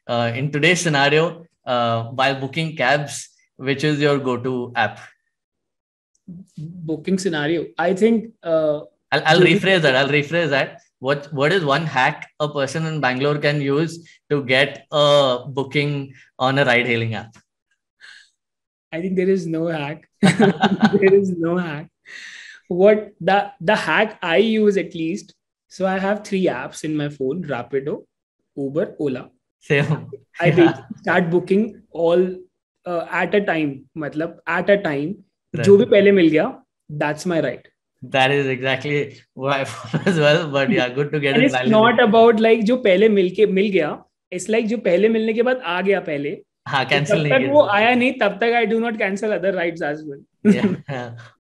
in today's scenario, while booking cabs, which is your go-to app? Booking scenario, I think. I'll rephrase that. What is one hack a person in Bangalore can use to get a booking on a ride-hailing app? I think there is no hack. There is no hack. What the hack I use at least. So I have 3 apps in my phone: Rapido, Uber, Ola. Same. I basically start booking all at a time. मतलब at a time. जो भी पहले मिल गया, that's my ride. That is exactly what I follow as well. But yeah, good to get And it it's validated. not about like जो पहले मिल गया. It's like जो पहले मिलने के बाद आ गया पहले. हाँ, तो cancel तब नहीं तक किया. वो आया नहीं, तब तक I do not cancel other rides as well. Yeah.